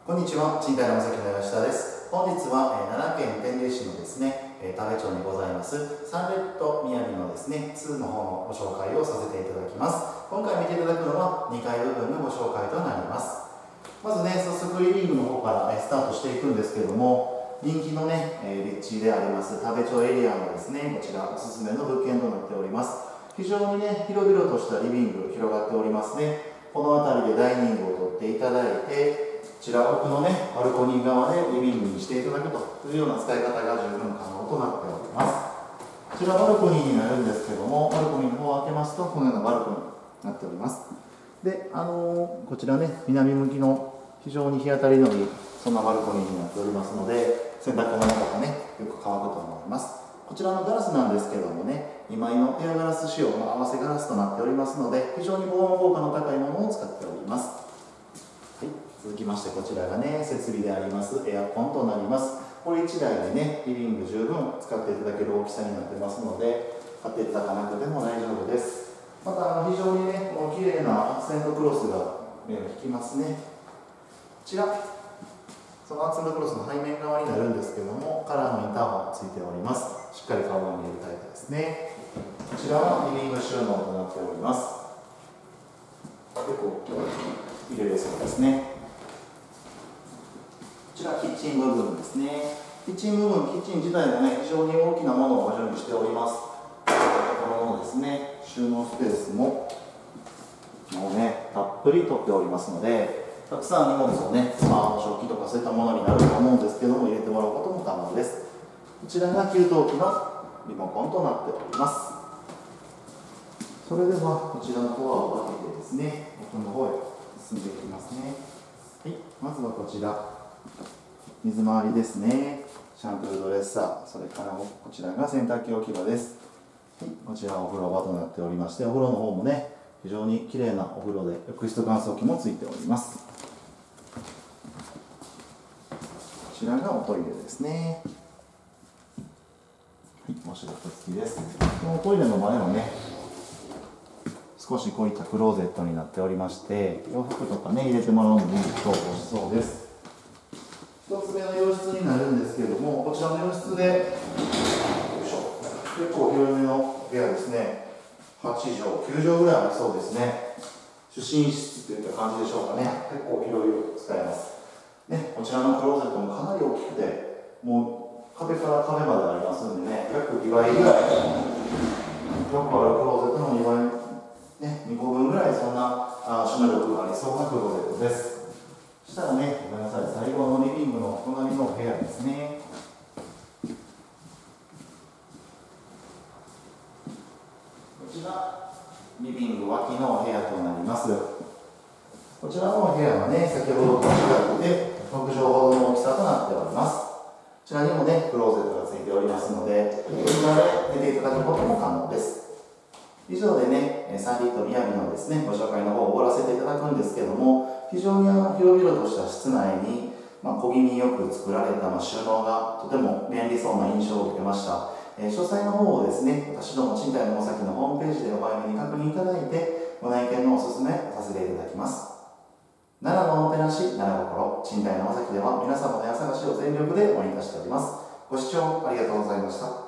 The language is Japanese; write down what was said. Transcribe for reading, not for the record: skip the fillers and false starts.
こんにちは、賃貸の崎の吉田です。本日は、奈良県天理市のですね、田部町にございますサンレッドみやびのですね、2の方のご紹介をさせていただきます。今回見ていただくのは2階部分のご紹介となります。まずね、早速リビングの方からスタートしていくんですけども、人気のね、立地であります田部町エリアのですね、こちらおすすめの物件となっております。非常にね、広々としたリビング広がっておりますね。この辺りでダイニングを取っていただいて、こちら奥のね、バルコニー側でリビングにしていただくというような使い方が十分可能となっております。こちらバルコニーになるんですけども、バルコニーの方を開けますと、このようなバルコニーになっております。で、こちらね、南向きの非常に日当たりのいい、そんなバルコニーになっておりますので、洗濯物とかね、よく乾くと思います。こちらのガラスなんですけどもね、2枚のエアガラス仕様の合わせガラスとなっておりますので、非常に防音効果の高いものを使っております。はい、続きましてこちらがね、設備でありますエアコンとなります。これ1台でね、リビング十分使っていただける大きさになってますので、買っていただかなくても大丈夫です。また非常にね、この綺麗なアクセントクロスが目を引きますね。こちら、そのアクセントクロスの背面側になるんですけども、カラーのインターホンがついております。しっかり顔が見えるタイプですね。こちらはリビング収納となっております。結構入れれそうですね。こちらキッチン部分ですね。キッチン部分、キッチン自体もね、非常に大きなものをご準備しております。このですね、収納スペースももうね、たっぷり取っておりますので、たくさん荷物をね、スマホ、食器とかそういったものになると思うんですけども、入れてもらうことも可能です。こちらが給湯器のリモコンとなっております。それではこちらのドアを開けてですね、奥の方へ進んでいきますね。はい、まずはこちら、水回りですね。シャンプードレッサー、それからこちらが洗濯機置き場です。はい、こちらはお風呂場となっておりまして、お風呂の方もね、非常に綺麗なお風呂で浴室乾燥機もついております。こちらがおトイレですね。はい、お仕事付きです。このトイレの前はね、少しこういったクローゼットになっておりまして、洋服とかね、入れてもらうのもいいと美味しそうです。一つ目の洋室になるんですけれども、こちらの洋室で、よいしょ、結構広めの部屋ですね。8畳、9畳ぐらいありそうですね。主寝室といった感じでしょうかね。結構広々使えます。ね、こちらのクローゼットもかなり大きくて、もう壁から壁までありますんでね、約2倍ぐらい、よくあるクローゼットの2倍、ね、2個分ぐらいそんな収納力がありそうなクローゼットです。そしたらね、ごめんなさい、最後のリビングの隣の部屋ですね。こちら、リビング脇の部屋となります。こちらの部屋はね、先ほどと違って6畳ほどの大きさとなっております。こちらにもね、クローゼットがついておりますので、こちらで寝ていただくことも可能です。以上でね、サンリッドみやびのですね、ご紹介の方を終わらせていただくんですけども、非常に広々とした室内に、小気味よく作られた収納がとても便利そうな印象を受けました。詳細の方をですね、私ども賃貸の大崎のホームページでお早めに確認いただいて、ご内見のおすすめさせていただきます。奈良のおもてなし、奈良心、賃貸の大崎では皆様の家探しを全力で応援いたしております。ご視聴ありがとうございました。